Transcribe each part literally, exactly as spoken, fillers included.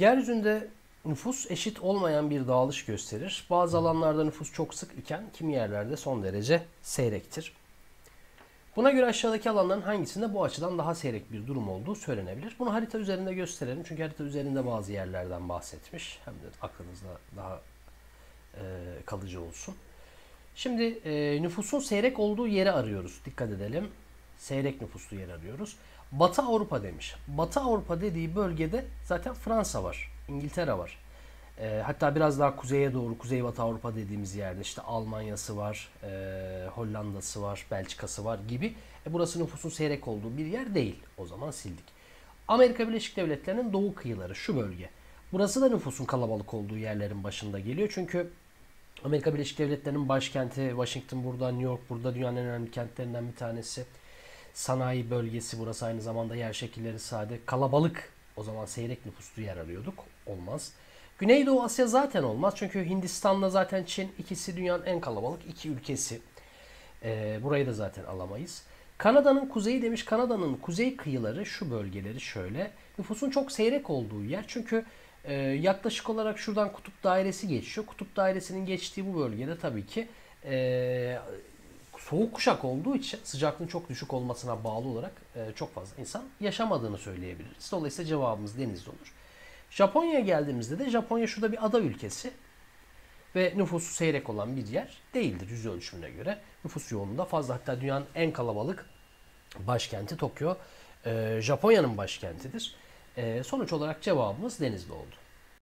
Yeryüzünde nüfus eşit olmayan bir dağılış gösterir. Bazı alanlarda nüfus çok sık iken kimi yerlerde son derece seyrektir. Buna göre aşağıdaki alanların hangisinde bu açıdan daha seyrek bir durum olduğu söylenebilir. Bunu harita üzerinde gösterelim. Çünkü harita üzerinde bazı yerlerden bahsetmiş. Hem de aklınızda daha e, kalıcı olsun. Şimdi e, nüfusun seyrek olduğu yeri arıyoruz. Dikkat edelim. Seyrek nüfuslu yer arıyoruz. Batı Avrupa demiş. Batı Avrupa dediği bölgede zaten Fransa var. İngiltere var. E, hatta biraz daha kuzeye doğru, Kuzeybatı Avrupa dediğimiz yerde işte Almanya'sı var, e, Hollanda'sı var, Belçika'sı var gibi. E, burası nüfusun seyrek olduğu bir yer değil. O zaman sildik. Amerika Birleşik Devletleri'nin doğu kıyıları, şu bölge. Burası da nüfusun kalabalık olduğu yerlerin başında geliyor. Çünkü Amerika Birleşik Devletleri'nin başkenti Washington burada, New York burada, dünyanın en önemli kentlerinden bir tanesi. Sanayi bölgesi burası, aynı zamanda yer şekilleri sade. Kalabalık, o zaman seyrek nüfuslu yer arıyorduk. Olmaz. Güneydoğu Asya zaten olmaz. Çünkü Hindistan'la zaten Çin, ikisi dünyanın en kalabalık iki ülkesi. Ee, burayı da zaten alamayız. Kanada'nın kuzeyi demiş. Kanada'nın kuzey kıyıları, şu bölgeleri şöyle. Nüfusun çok seyrek olduğu yer. Çünkü e, yaklaşık olarak şuradan kutup dairesi geçiyor. Kutup dairesinin geçtiği bu bölgede tabii ki e, soğuk kuşak olduğu için sıcaklığın çok düşük olmasına bağlı olarak e, çok fazla insan yaşamadığını söyleyebiliriz. Dolayısıyla cevabımız denizli olur. Japonya'ya geldiğimizde de Japonya şurada bir ada ülkesi ve nüfusu seyrek olan bir yer değildir yüz ölçümüne göre. Nüfus yoğunluğunda fazla, hatta dünyanın en kalabalık başkenti Tokyo e, Japonya'nın başkentidir. E, sonuç olarak cevabımız denizli oldu.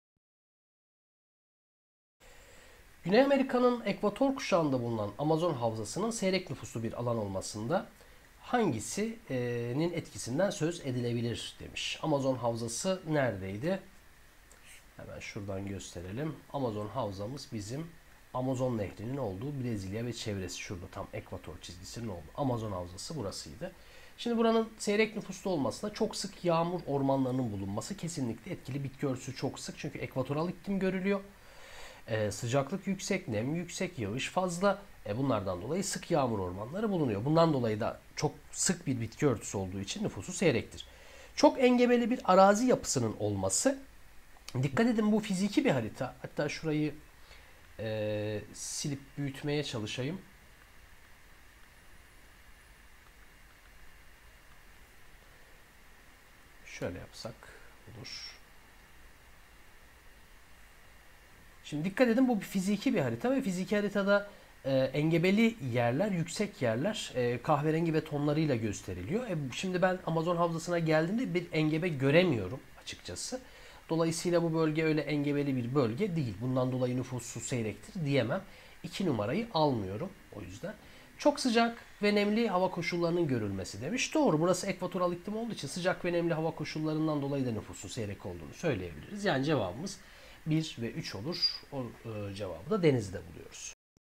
Güney Amerika'nın ekvator kuşağında bulunan Amazon havzasının seyrek nüfuslu bir alan olmasında hangisinin etkisinden söz edilebilir demiş. Amazon havzası neredeydi? Hemen şuradan gösterelim. Amazon havzamız bizim Amazon Nehri'nin olduğu Brezilya ve çevresi, şurada tam ekvator çizgisinin olduğu Amazon havzası burasıydı. Şimdi buranın seyrek nüfuslu olmasına çok sık yağmur ormanlarının bulunması kesinlikle etkili. Bitki örtüsü çok sık çünkü ekvatoral iklim görülüyor. Ee, sıcaklık yüksek, nem yüksek, yağış fazla. E, bunlardan dolayı sık yağmur ormanları bulunuyor. Bundan dolayı da çok sık bir bitki örtüsü olduğu için nüfusu seyrektir. Çok engebeli bir arazi yapısının olması. Dikkat edin, bu fiziki bir harita. Hatta şurayı e, silip büyütmeye çalışayım. Şöyle yapsak olur. Şimdi dikkat edin, bu bir fiziki bir harita ve fiziki haritada e, engebeli yerler, yüksek yerler e, kahverengi ve tonlarıyla gösteriliyor. E, şimdi ben Amazon havzasına geldiğimde bir engebe göremiyorum açıkçası. Dolayısıyla bu bölge öyle engebeli bir bölge değil. Bundan dolayı nüfusu seyrektir diyemem. İki numarayı almıyorum o yüzden. Çok sıcak ve nemli hava koşullarının görülmesi demiş. Doğru, burası ekvatoral iklim olduğu için sıcak ve nemli hava koşullarından dolayı da nüfusun seyrek olduğunu söyleyebiliriz. Yani cevabımız bir ve üç olur. O e, cevabı da denizde buluyoruz.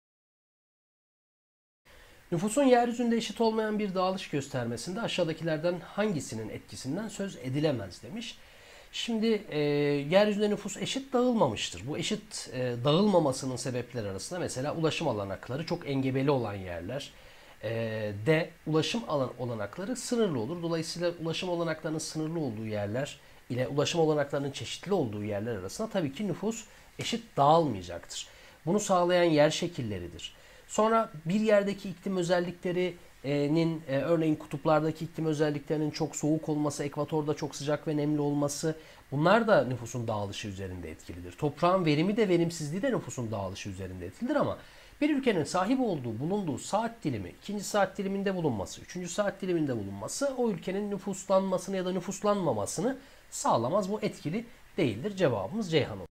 Nüfusun yeryüzünde eşit olmayan bir dağılış göstermesinde aşağıdakilerden hangisinin etkisinden söz edilemez demiş. Şimdi e, yeryüzünde nüfus eşit dağılmamıştır. Bu eşit e, dağılmamasının sebepleri arasında mesela ulaşım olanakları çok engebeli olan yerler, e, de ulaşım alan olanakları sınırlı olur. Dolayısıyla ulaşım olanaklarının sınırlı olduğu yerler ile ulaşım olanaklarının çeşitli olduğu yerler arasında tabii ki nüfus eşit dağılmayacaktır. Bunu sağlayan yer şekilleridir. Sonra bir yerdeki iklim özelliklerinin e, örneğin kutuplardaki iklim özelliklerinin çok soğuk olması, ekvatorda çok sıcak ve nemli olması, bunlar da nüfusun dağılışı üzerinde etkilidir. Toprağın verimi de verimsizliği de nüfusun dağılışı üzerinde etkilidir ama bir ülkenin sahip olduğu, bulunduğu saat dilimi, ikinci saat diliminde bulunması, üçüncü saat diliminde bulunması o ülkenin nüfuslanmasını ya da nüfuslanmamasını sağlamaz. Bu etkili değildir. Cevabımız Ceyhan olur.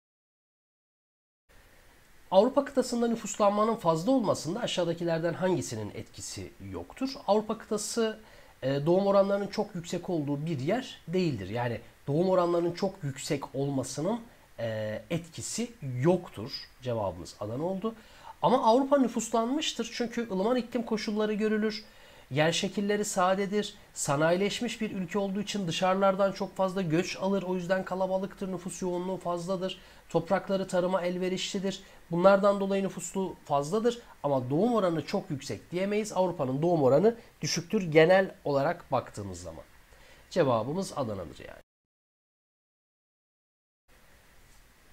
Avrupa kıtasında nüfuslanmanın fazla olmasında aşağıdakilerden hangisinin etkisi yoktur? Avrupa kıtası e, doğum oranlarının çok yüksek olduğu bir yer değildir. Yani doğum oranlarının çok yüksek olmasının e, etkisi yoktur. Cevabımız Adana oldu. Ama Avrupa nüfuslanmıştır çünkü ılıman iklim koşulları görülür. Yer şekilleri sadedir. Sanayileşmiş bir ülke olduğu için dışarılardan çok fazla göç alır. O yüzden kalabalıktır. Nüfus yoğunluğu fazladır. Toprakları tarıma elverişlidir. Bunlardan dolayı nüfuslu fazladır. Ama doğum oranı çok yüksek diyemeyiz. Avrupa'nın doğum oranı düşüktür genel olarak baktığımız zaman. Cevabımız Adana'dır yani.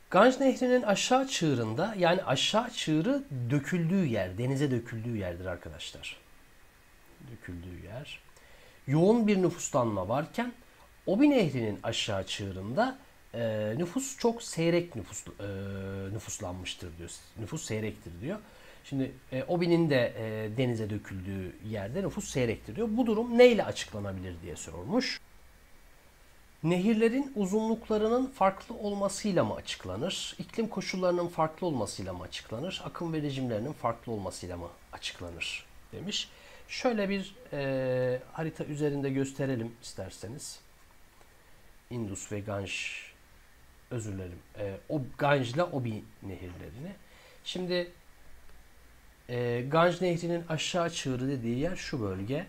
Ganj Nehri'nin aşağı çığırında, yani aşağı çığırı döküldüğü yer, denize döküldüğü yerdir arkadaşlar. Döküldüğü yer. Yoğun bir nüfuslanma varken Obi Nehri'nin aşağı çığırında e, nüfus çok seyrek nüfus, e, nüfuslanmıştır diyor. Nüfus seyrektir diyor. Şimdi e, Obi'nin de e, denize döküldüğü yerde nüfus seyrektir diyor. Bu durum neyle açıklanabilir diye sormuş. Nehirlerin uzunluklarının farklı olmasıyla mı açıklanır? İklim koşullarının farklı olmasıyla mı açıklanır? Akım ve rejimlerinin farklı olmasıyla mı açıklanır demiş. Şöyle bir e, harita üzerinde gösterelim isterseniz. Indus ve Ganj, özür dilerim, e, o Ganj ile Obi nehirlerini. Şimdi e, Ganj Nehri'nin aşağı çığırı dediği yer şu bölge.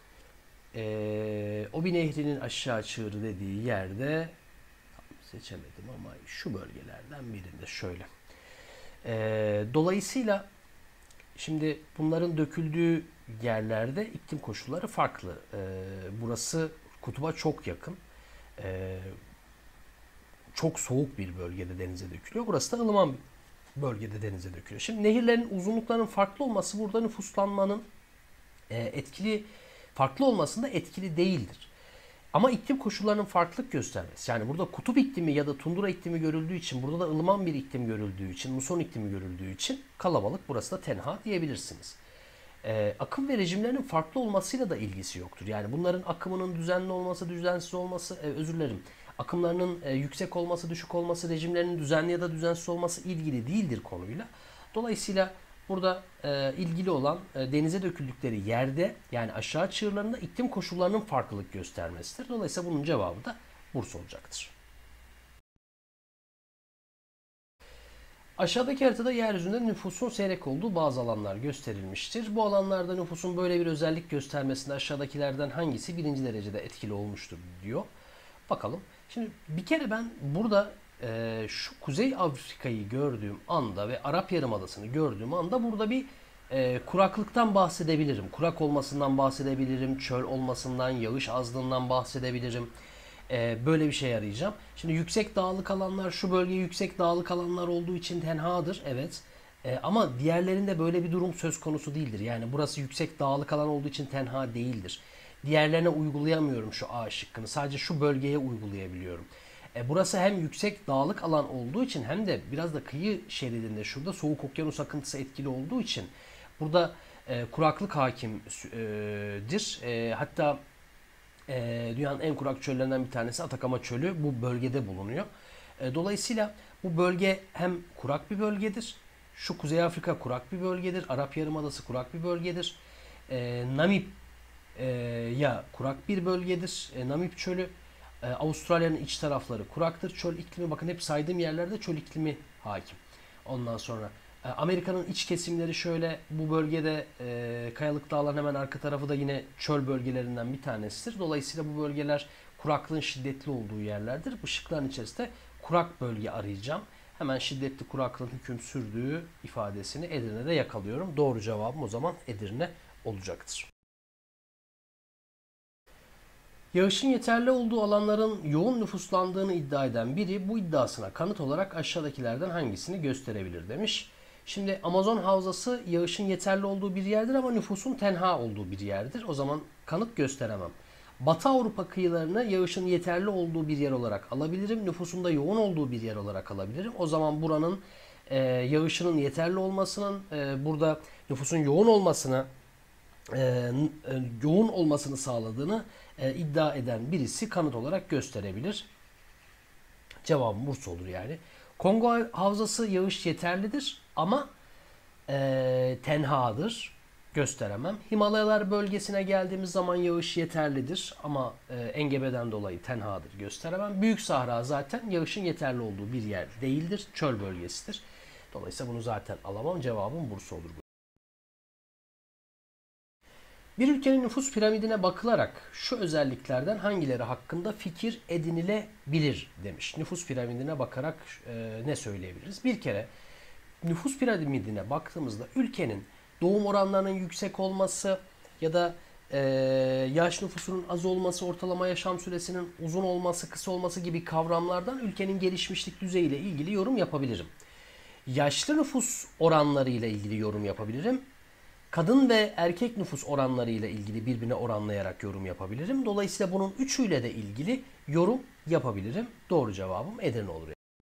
E, Obi Nehri'nin aşağı çığırı dediği yerde seçemedim ama şu bölgelerden birinde şöyle. E, dolayısıyla şimdi bunların döküldüğü yerlerde iklim koşulları farklı. E, burası kutuba çok yakın. E, çok soğuk bir bölgede denize dökülüyor. Burası da ılıman bir bölgede denize dökülüyor. Şimdi nehirlerin uzunluklarının farklı olması burada nüfuslanmanın e, etkili farklı olmasında etkili değildir. Ama iklim koşullarının farklılık göstermesi. Yani burada kutup iklimi ya da tundra iklimi görüldüğü için, burada da ılıman bir iklim görüldüğü için, muson iklimi görüldüğü için kalabalık, burası da tenha diyebilirsiniz. Ee, akım ve rejimlerinin farklı olmasıyla da ilgisi yoktur. Yani bunların akımının düzenli olması, düzensiz olması, e, özür dilerim, akımlarının e, yüksek olması, düşük olması, rejimlerinin düzenli ya da düzensiz olması ilgili değildir konuyla. Dolayısıyla burada e, ilgili olan e, denize döküldükleri yerde, yani aşağı çığırlarında iklim koşullarının farklılık göstermesidir. Dolayısıyla bunun cevabı da Bursa olacaktır. Aşağıdaki haritada yeryüzünde nüfusun seyrek olduğu bazı alanlar gösterilmiştir. Bu alanlarda nüfusun böyle bir özellik göstermesinde aşağıdakilerden hangisi birinci derecede etkili olmuştur diyor. Bakalım. Şimdi bir kere ben burada e, şu Kuzey Afrika'yı gördüğüm anda ve Arap Yarımadası'nı gördüğüm anda burada bir e, kuraklıktan bahsedebilirim. Kurak olmasından bahsedebilirim, çöl olmasından, yağış azlığından bahsedebilirim. E, böyle bir şey arayacağım. Şimdi yüksek dağlık alanlar, şu bölge yüksek dağlık alanlar olduğu için tenhadır. Evet. E, ama diğerlerinde böyle bir durum söz konusu değildir. Yani burası yüksek dağlık alan olduğu için tenha değildir. Diğerlerine uygulayamıyorum şu A şıkkını. Sadece şu bölgeye uygulayabiliyorum. E, burası hem yüksek dağlık alan olduğu için hem de biraz da kıyı şeridinde, şurada soğuk okyanus akıntısı etkili olduğu için burada e, kuraklık hakimdir. E, hatta e, dünyanın en kurak çöllerinden bir tanesi Atakama Çölü bu bölgede bulunuyor. E, dolayısıyla bu bölge hem kurak bir bölgedir. Şu Kuzey Afrika kurak bir bölgedir. Arap Yarımadası kurak bir bölgedir. E, Namib e, ya kurak bir bölgedir. E, Namib Çölü. E, Avustralya'nın iç tarafları kuraktır. Çöl iklimi, bakın hep saydığım yerlerde çöl iklimi hakim. Ondan sonra e, Amerika'nın iç kesimleri şöyle, bu bölgede e, Kayalık Dağların hemen arka tarafı da yine çöl bölgelerinden bir tanesidir. Dolayısıyla bu bölgeler kuraklığın şiddetli olduğu yerlerdir. Bu şıkların içerisinde kurak bölge arayacağım. Hemen şiddetli kuraklığın hüküm sürdüğü ifadesini Edirne'de yakalıyorum. Doğru cevabım o zaman Edirne olacaktır. Yağışın yeterli olduğu alanların yoğun nüfuslandığını iddia eden biri bu iddiasına kanıt olarak aşağıdakilerden hangisini gösterebilir demiş. Şimdi Amazon havzası yağışın yeterli olduğu bir yerdir ama nüfusun tenha olduğu bir yerdir. O zaman kanıt gösteremem. Batı Avrupa kıyılarını yağışın yeterli olduğu bir yer olarak alabilirim. Nüfusun da yoğun olduğu bir yer olarak alabilirim. O zaman buranın e, yağışının yeterli olmasının, e, burada nüfusun yoğun olmasına e, e, yoğun olmasını sağladığını e, iddia eden birisi kanıt olarak gösterebilir. Cevabım Bursa olur yani. Kongo havzası yağış yeterlidir ama e, tenhadır. Gösteremem. Himalayalar bölgesine geldiğimiz zaman yağış yeterlidir ama e, engebeden dolayı tenhadır. Gösteremem. Büyük Sahra zaten yağışın yeterli olduğu bir yer değildir. Çöl bölgesidir. Dolayısıyla bunu zaten alamam. Cevabım Bursa olur. Bir ülkenin nüfus piramidine bakılarak şu özelliklerden hangileri hakkında fikir edinilebilir demiş. Nüfus piramidine bakarak e, ne söyleyebiliriz? Bir kere nüfus piramidine baktığımızda ülkenin doğum oranlarının yüksek olması ya da e, yaş nüfusunun az olması, ortalama yaşam süresinin uzun olması, kısa olması gibi kavramlardan ülkenin gelişmişlik düzeyiyle ilgili yorum yapabilirim. Yaşlı nüfus oranlarıyla ilgili yorum yapabilirim. Kadın ve erkek nüfus oranlarıyla ilgili birbirine oranlayarak yorum yapabilirim. Dolayısıyla bunun üçüyle de ilgili yorum yapabilirim. Doğru cevabım Edirne olur.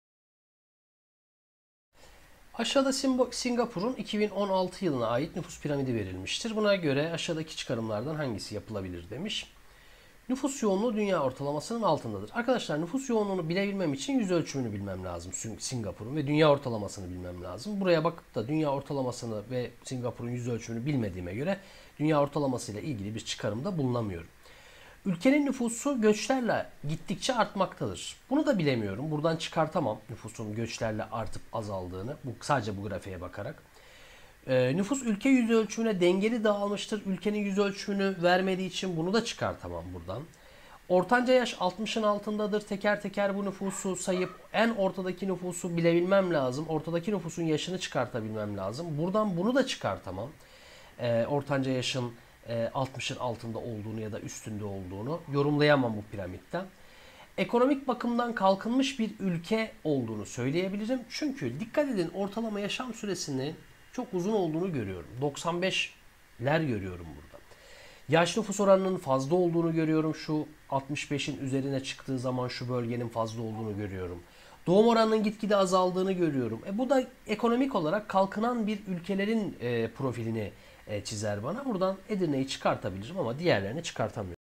Aşağıda Singapur'un iki bin on altı yılına ait nüfus piramidi verilmiştir. Buna göre aşağıdaki çıkarımlardan hangisi yapılabilir demiş. Nüfus yoğunluğu dünya ortalamasının altındadır. Arkadaşlar nüfus yoğunluğunu bilebilmem için yüz ölçümünü bilmem lazım Singapur'un ve dünya ortalamasını bilmem lazım. Buraya bakıp da dünya ortalamasını ve Singapur'un yüz ölçümünü bilmediğime göre dünya ortalamasıyla ilgili bir çıkarımda bulunamıyorum. Ülkenin nüfusu göçlerle gittikçe artmaktadır. Bunu da bilemiyorum. Buradan çıkartamam nüfusun göçlerle artıp azaldığını. Bu sadece bu grafiğe bakarak. Ee, nüfus ülke yüz ölçümüne dengeli dağılmıştır. Ülkenin yüz ölçümünü vermediği için bunu da çıkartamam buradan. Ortanca yaş altmışın altındadır. Teker teker bu nüfusu sayıp en ortadaki nüfusu bilebilmem lazım. Ortadaki nüfusun yaşını çıkartabilmem lazım. Buradan bunu da çıkartamam. Ee, ortanca yaşın altmışın altında olduğunu ya da üstünde olduğunu yorumlayamam bu piramitten. Ekonomik bakımdan kalkınmış bir ülke olduğunu söyleyebilirim. Çünkü dikkat edin, ortalama yaşam süresinin çok uzun olduğunu görüyorum. doksan beşler görüyorum burada. Yaş nüfus oranının fazla olduğunu görüyorum. Şu altmış beşin üzerine çıktığı zaman şu bölgenin fazla olduğunu görüyorum. Doğum oranının gitgide azaldığını görüyorum. E bu da ekonomik olarak kalkınan bir ülkelerin e, profilini e, çizer bana. Buradan Edirne'yi çıkartabilirim ama diğerlerini çıkartamıyorum.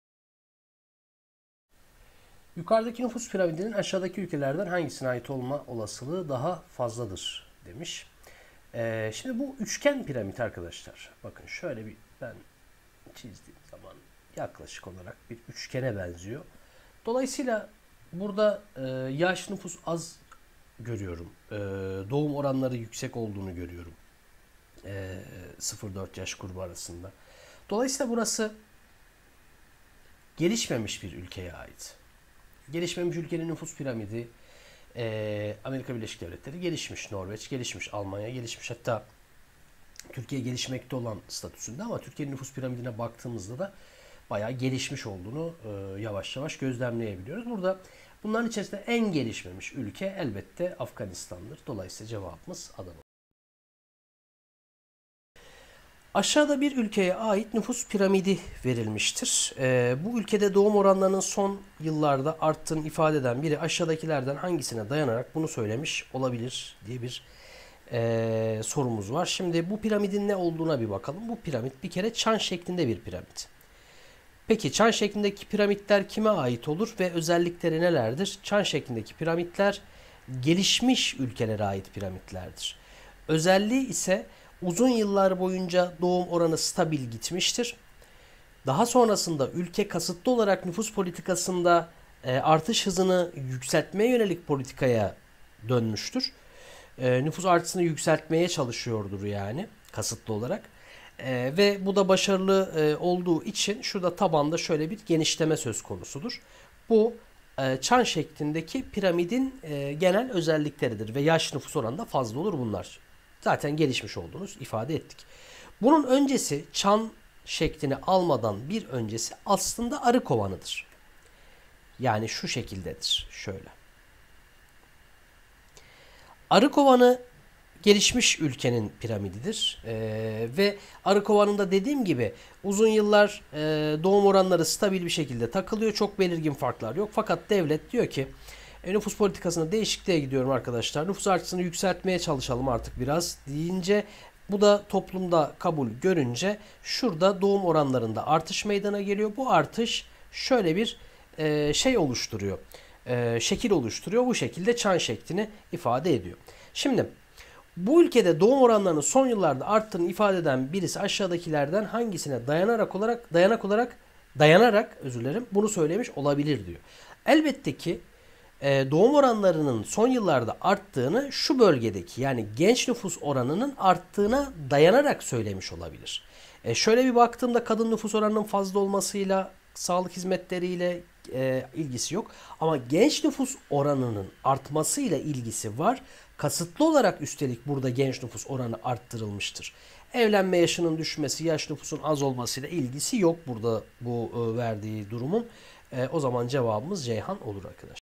Yukarıdaki nüfus piramidinin aşağıdaki ülkelerden hangisine ait olma olasılığı daha fazladır demiş. E, şimdi bu üçgen piramit arkadaşlar. Bakın şöyle bir ben çizdiğim zaman yaklaşık olarak bir üçgene benziyor. Dolayısıyla burada e, yaş nüfus az görüyorum. E, doğum oranları yüksek olduğunu görüyorum. E, sıfır dört yaş grubu arasında. Dolayısıyla burası gelişmemiş bir ülkeye ait. Gelişmemiş ülkenin nüfus piramidi e, Amerika Birleşik Devletleri gelişmiş, Norveç gelişmiş, Almanya gelişmiş, hatta Türkiye gelişmekte olan statüsünde ama Türkiye'nin nüfus piramidine baktığımızda da bayağı gelişmiş olduğunu e, yavaş yavaş gözlemleyebiliyoruz. Burada bunların içerisinde en gelişmemiş ülke elbette Afganistan'dır. Dolayısıyla cevabımız Adana. Aşağıda bir ülkeye ait nüfus piramidi verilmiştir. E, bu ülkede doğum oranlarının son yıllarda arttığını ifade eden biri aşağıdakilerden hangisine dayanarak bunu söylemiş olabilir diye bir e, sorumuz var. Şimdi bu piramidin ne olduğuna bir bakalım. Bu piramit bir kere çan şeklinde bir piramit. Peki çan şeklindeki piramitler kime ait olur ve özellikleri nelerdir? Çan şeklindeki piramitler gelişmiş ülkelere ait piramitlerdir. Özelliği ise uzun yıllar boyunca doğum oranı stabil gitmiştir. Daha sonrasında ülke kasıtlı olarak nüfus politikasında e, artış hızını yükseltmeye yönelik politikaya dönmüştür. E, nüfus artısını yükseltmeye çalışıyordur yani kasıtlı olarak. E, ve bu da başarılı e, olduğu için şurada tabanda şöyle bir genişleme söz konusudur. Bu e, çan şeklindeki piramidin e, genel özellikleridir ve yaş nüfus oranı da fazla olur bunlar. Zaten gelişmiş olduğunu ifade ettik. Bunun öncesi çan şeklini almadan bir öncesi aslında arı kovanıdır. Yani şu şekildedir. Şöyle. Arı kovanı gelişmiş ülkenin piramididir. Ee, ve arı kovanında dediğim gibi uzun yıllar e, doğum oranları stabil bir şekilde takılıyor. Çok belirgin farklar yok. Fakat devlet diyor ki e, nüfus politikasında değişikliğe gidiyorum arkadaşlar. Nüfus artısını yükseltmeye çalışalım artık biraz deyince, bu da toplumda kabul görünce şurada doğum oranlarında artış meydana geliyor. Bu artış şöyle bir e, şey oluşturuyor. E, şekil oluşturuyor. Bu şekilde çan şeklini ifade ediyor. Şimdi bu ülkede doğum oranlarının son yıllarda arttığını ifade eden birisi aşağıdakilerden hangisine dayanarak olarak dayanak olarak dayanarak özür dilerim bunu söylemiş olabilir diyor. Elbette ki e, doğum oranlarının son yıllarda arttığını şu bölgedeki yani genç nüfus oranının arttığına dayanarak söylemiş olabilir. E, şöyle bir baktığımda kadın nüfus oranının fazla olmasıyla sağlık hizmetleriyle e, ilgisi yok. Ama genç nüfus oranının artmasıyla ilgisi var. Kasıtlı olarak üstelik burada genç nüfus oranı arttırılmıştır. Evlenme yaşının düşmesi, yaş nüfusun az olmasıyla ilgisi yok burada bu e, verdiği durumun. E, o zaman cevabımız Ceyhan olur arkadaşlar.